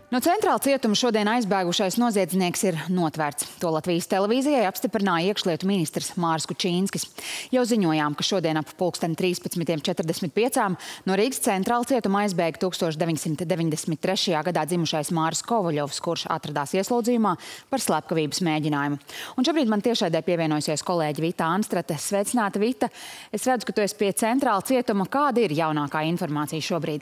No Centrāla cietuma šodien aizbēgušais noziedznieks ir notverts. To Latvijas televīzijai apstiprināja iekšlietu ministrs Māris Kučīnskis. Jau ziņojām, ka šodien ap 13:45 no Rīgas Centrāla cietuma aizbēga 1993. gadā dzimušais Māris Kovaļovs, kurš atradās ieslodzījumā par slepkavības mēģinājumu. Un šobrīd man tiešraidē pievienojusies kolēģe Vita Anstrate. Sveicināta, Vita! Es redzu, ka tu esi pie Centrāla cietuma. Kāda ir jaunākā informācija šobrīd?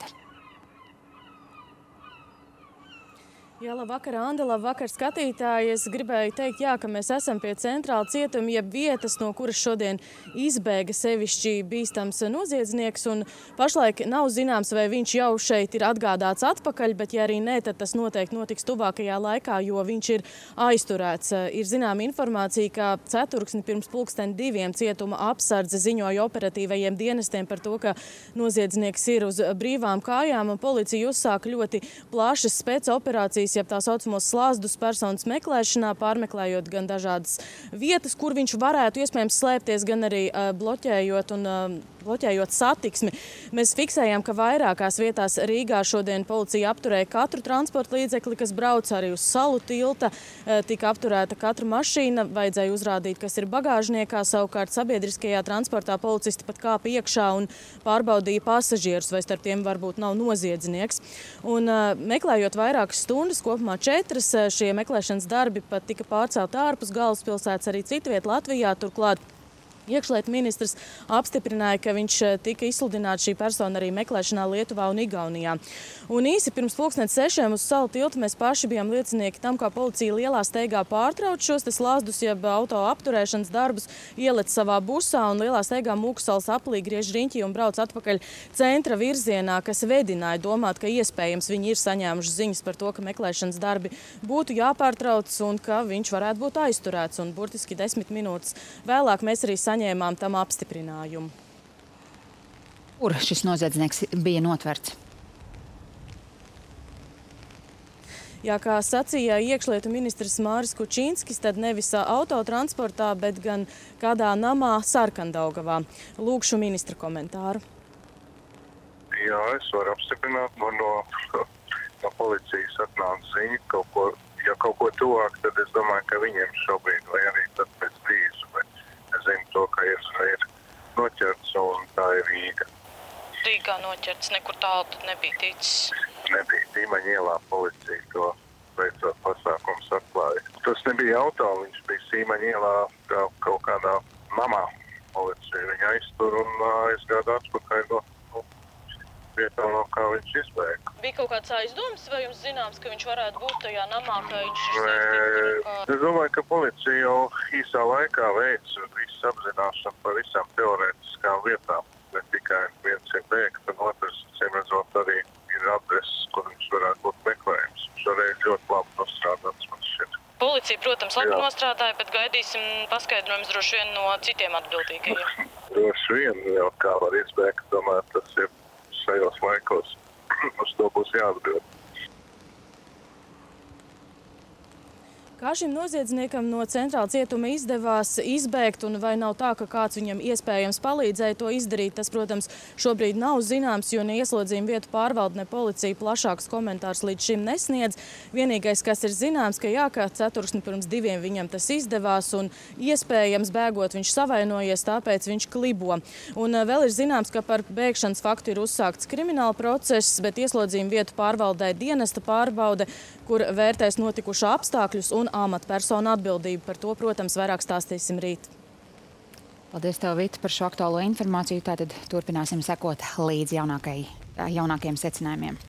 Jā, labvakar, Anda, labvakar, skatītāji. Es gribēju teikt, jā, ka mēs esam pie Centrāla cietuma, jeb vietas, no kuras šodien izbēga sevišķi bīstams noziedznieks. Un pašlaik nav zināms, vai viņš jau šeit ir atgādāts atpakaļ, bet ja arī nē, tad tas noteikti notiks tuvākajā laikā, jo viņš ir aizturēts. Ir zināma informācija, ka ceturksni pirms 2:00 cietuma apsardze ziņoja operatīvajiem dienestiem par to, ka noziedznieks ir uz brīvām kājām, un policija uzsāka ļoti plašas spēcoperācijas, jeb tā saucamos slāzdus personas meklēšanā, pārmeklējot gan dažādas vietas, kur viņš varētu iespējams slēpties, gan arī bloķējot satiksmi. Mēs fiksējām, ka vairākās vietās Rīgā šodien policija apturēja katru transporta līdzekli, kas brauc arī uz Salu tilta. Tika apturēta katra mašīna, vajadzēja uzrādīt, kas ir bagāžniekā. Savukārt sabiedriskajā transportā policisti pat kāpa iekšā un pārbaudīja pasažierus, vai starp tiem varbūt nav noziedznieks. Un meklējot vairākas stundas, kopumā 4, šie meklēšanas darbi pat tika pārcelti ārpus galvaspilsētas, arī citviet Latvijā. Turklāt iekšlietu ministrs apstiprināja, ka viņš tika izsludināts šī persona arī meklēšanā Lietuvā un Igaunijā. Un īsi pirms 6:30 uz Salu tiltu mēs paši bijām liecinieki tam, kā policija lielā steigā pārtrauc šos slāzdus, jeb auto apturēšanas darbus, ielec savā busā un lielā steigā Mūksalas aplī griež riņķī un brauc atpakaļ centra virzienā, kas vedināja domāt, ka iespējams viņi ir saņēmuši ziņas par to, ka meklēšanas darbi būtu jāpārtrauc un ka viņš varētu būt aizturēts. Un burtiski 10 minūtes vēlāk mēs arī saņēmām tam apstiprinājumu. Kur šis noziedznieks bija notverts? Jā, kā sacīja iekšlietu ministrs Māris Kučīnskis, tad nevis autotransportā, bet gan kādā namā Sarkandaugavā. Lūkšu ministra komentāru. Jā, es varu apstiprināt. Man no policijas atnāca ziņa, ja kaut ko tuvāk, tad es domāju, ka viņiem šobrīd, vai arī tad pēc brīža, bet es zinu to, ka ir noķerts un tā ir Rīga. Rīgā noķerts, nekur tālu tad nebija ticis. Nebija Tīmaņa ielā, policija to veicot pasākums atklāja. Tas nebija auto, viņš bija Tīmaņa ielā kaut kādā namā. Policija viņu aiztur un aizgāda atpakaļ no vietā, no kā viņš izbēga. Bija kaut kāds aizdoms, vai jums zināms, ka viņš varētu būt tajā namā, ka viņš ir saistīts? Es domāju, ka policija jau īsā laikā veic visu apzināšanu par visām teorētiskām vietām. Ne tikai viens ir bēgt, un otrs, redzot, arī ir adreses, kur viņš varētu būt meklējums. Šoreiz ļoti labi nostrādāts man šķiet. Policija, protams, labi nostrādāja, bet gaidīsim paskaidrojumus droši vien no citiem atbildīgajiem. Droši vien jau kā var izbēgt, tomēr tas ir šajos laikos. Uz to būs jāatbild. Kā šim noziedzniekam no Centrāla cietuma izdevās izbēgt un vai nav tā, ka kāds viņam iespējams palīdzēja to izdarīt, tas, protams, šobrīd nav zināms, jo ne ieslodzījuma vietu pārvalde, ne policija plašāks komentārs līdz šim nesniedz. Vienīgais, kas ir zināms, ka jā, ka ceturksni pirms 2 viņam tas izdevās un iespējams bēgot viņš savainojies, tāpēc viņš klibo. Un vēl ir zināms, ka par bēgšanas faktu ir uzsākts krimināla process, bet ieslodzījuma vietu pārvaldē dienesta pārbaude, kur vērtēs notikušā apstākļus un amatpersonu atbildību. Par to, protams, vairāk stāstīsim rīt. Paldies tev, Vita, par šo aktuālo informāciju. Tātad turpināsim sekot līdz jaunākajiem secinājumiem.